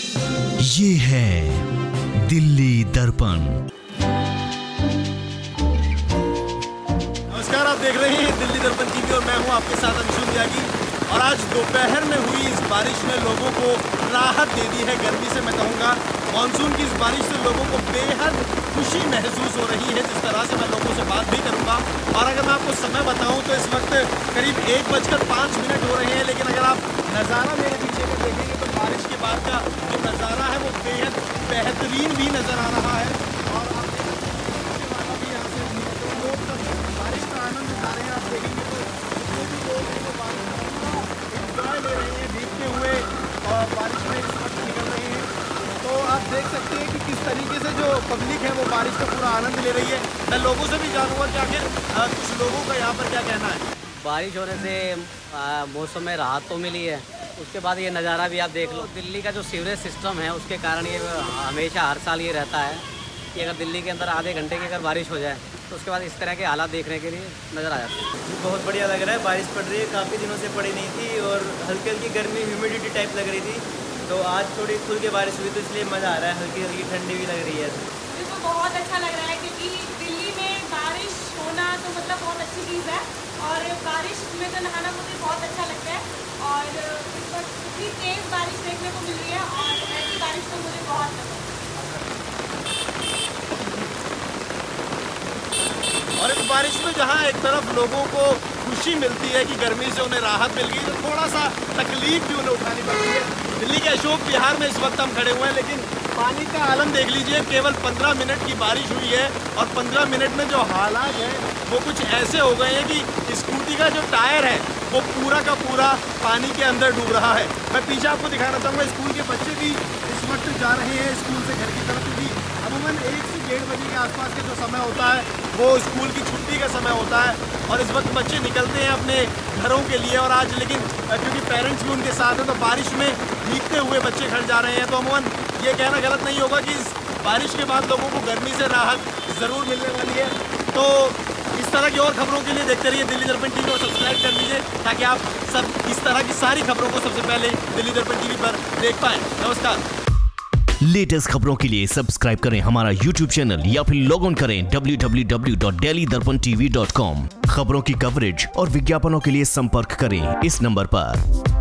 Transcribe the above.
ये है दिल्ली दर्पण। नमस्कार, आप देख रहे हैं दिल्ली दर्पण टीवी और मैं हूं आपके साथ अंशुल त्यागी। और आज दोपहर में हुई इस बारिश ने लोगों को राहत दे दी है गर्मी से। मैं कहूँगा मानसून की इस बारिश से लोगों को बेहद खुशी महसूस हो रही है। जिस तरह से मैं लोगों से बात भी करूँगा, और अगर मैं आपको समय बताऊँ तो इस वक्त करीब 1:05 हो रहे हैं। लेकिन अगर आप नज़ारा मेरे पीछे में देखेंगे तो बारिश के बाद का जो नज़ारा है वो बेहद बेहतरीन भी नज़र आ रहा है। और आप भी यहाँ से लोग बारिश का आनंद उठा रहे हैं। आप देखेंगे तो जो भी लोग हैं वो बारिश का एंजॉय ले रहे हैं, भीगते हुए और बारिश में इस वक्त निकल रहे हैं। तो आप देख सकते हैं कि किस तरीके से जो पब्लिक है वो बारिश का पूरा आनंद ले रही है। मैं लोगों से भी जानूंगा कि आखिर कुछ लोगों का यहाँ पर क्या कहना है। बारिश होने से मौसम में राहत तो मिली है। उसके बाद ये नज़ारा भी आप देख लो। दिल्ली का जो सीवरेज सिस्टम है उसके कारण ये हमेशा हर साल ये रहता है कि अगर दिल्ली के अंदर आधे घंटे की अगर बारिश हो जाए तो उसके बाद इस तरह के हालात देखने के लिए नज़र आ जाते हैं। बहुत बढ़िया लग रहा है। बारिश पड़ रही है, काफ़ी दिनों से पड़ी नहीं थी और हल्की हल्की गर्मी ह्यूमिडिटी टाइप लग रही थी। तो आज थोड़ी खुल के बारिश हुई तो इसलिए मज़ा आ रहा है। हल्की हल्की ठंडी भी लग रही है। इसको बहुत अच्छा लग रहा है क्योंकि दिल्ली में बारिश होना तो मतलब बहुत अच्छी चीज़ है। और बारिश में तो नहाना मुझे बहुत अच्छा लगता है। और इस वक्त इतनी तेज़ बारिश देखने को मिल रही है और ऐसी बारिश तो मुझे बहुत पसंद है। और इस बारिश में जहाँ एक तरफ लोगों को खुशी मिलती है कि गर्मी से उन्हें राहत मिल गई, तो थोड़ा सा तकलीफ भी उन्हें उठानी पड़ती है। दिल्ली के अशोक विहार में इस वक्त हम खड़े हुए हैं, लेकिन पानी का आलम देख लीजिए। केवल 15 मिनट की बारिश हुई है और 15 मिनट में जो हालात हैं वो कुछ ऐसे हो गए हैं कि स्कूटी का जो टायर है वो पूरा का पूरा पानी के अंदर डूब रहा है। मैं पीछे आपको दिखाना चाहूँगा, स्कूल के बच्चे भी इस वक्त जा रहे हैं स्कूल से घर की तरफ, क्योंकि अमूमन 1 से 1:30 बजे के आसपास का जो समय होता है वो स्कूल की छुट्टी का समय होता है। और इस वक्त बच्चे निकलते हैं अपने घरों के लिए। और आज लेकिन क्योंकि पेरेंट्स भी उनके साथ हैं तो बारिश में भीगते हुए बच्चे घर जा रहे हैं। तो अमूमन ये कहना गलत नहीं होगा कि इस बारिश के बाद लोगों को गर्मी से राहत ज़रूर मिलने वाली है। तो इस तरह की और खबरों के लिए देखते रहिए दिल्ली दर्पण टीवी और सब्सक्राइब कर लीजिए ताकि आप सब इस तरह की सारी खबरों को सबसे पहले दिल्ली दर्पण टीवी पर देख पाएँ। नमस्कार। लेटेस्ट खबरों के लिए सब्सक्राइब करें हमारा YouTube चैनल या फिर लॉग ऑन करें www.delhidarpantv.com। खबरों की कवरेज और विज्ञापनों के लिए संपर्क करें इस नंबर पर।